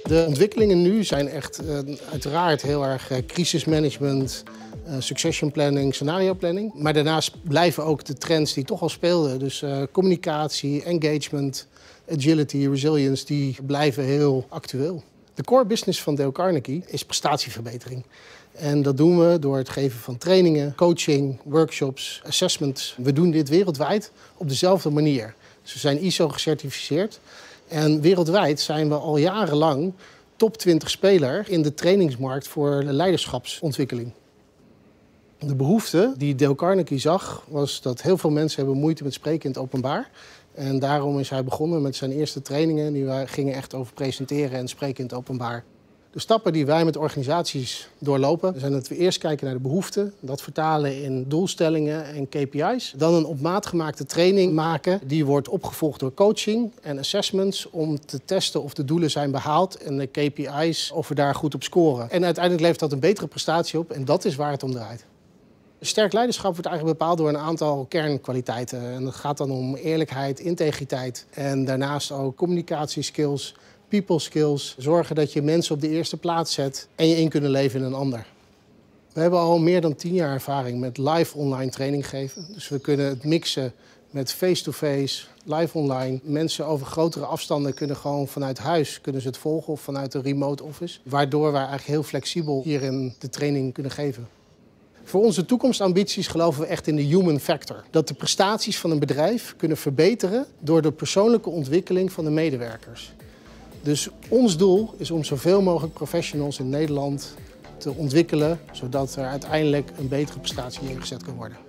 De ontwikkelingen nu zijn echt uiteraard heel erg crisismanagement, succession planning, scenario planning. Maar daarnaast blijven ook de trends die toch al speelden. Dus communicatie, engagement, agility, resilience, die blijven heel actueel. De core business van Dale Carnegie is prestatieverbetering. En dat doen we door het geven van trainingen, coaching, workshops, assessments. We doen dit wereldwijd op dezelfde manier. Dus we zijn ISO gecertificeerd. En wereldwijd zijn we al jarenlang top 20 speler in de trainingsmarkt voor leiderschapsontwikkeling. De behoefte die Dale Carnegie zag, was dat heel veel mensen hebben moeite met spreken in het openbaar. En daarom is hij begonnen met zijn eerste trainingen. Die gingen echt over presenteren en spreken in het openbaar. De stappen die wij met organisaties doorlopen, zijn dat we eerst kijken naar de behoeften. Dat vertalen in doelstellingen en KPI's. Dan een op maat gemaakte training maken. Die wordt opgevolgd door coaching en assessments om te testen of de doelen zijn behaald. En de KPI's of we daar goed op scoren. En uiteindelijk levert dat een betere prestatie op en dat is waar het om draait. Sterk leiderschap wordt eigenlijk bepaald door een aantal kernkwaliteiten. En dat gaat dan om eerlijkheid, integriteit en daarnaast ook communicatieskills, people skills. Zorgen dat je mensen op de eerste plaats zet en je in kunnen leven in een ander. We hebben al meer dan 10 jaar ervaring met live online training geven. Dus we kunnen het mixen met face-to-face, live online. Mensen over grotere afstanden kunnen gewoon vanuit huis kunnen ze het volgen of vanuit een remote office. Waardoor wij eigenlijk heel flexibel hierin de training kunnen geven. Voor onze toekomstambities geloven we echt in de human factor. Dat de prestaties van een bedrijf kunnen verbeteren door de persoonlijke ontwikkeling van de medewerkers. Dus ons doel is om zoveel mogelijk professionals in Nederland te ontwikkelen, zodat er uiteindelijk een betere prestatie neergezet kan worden.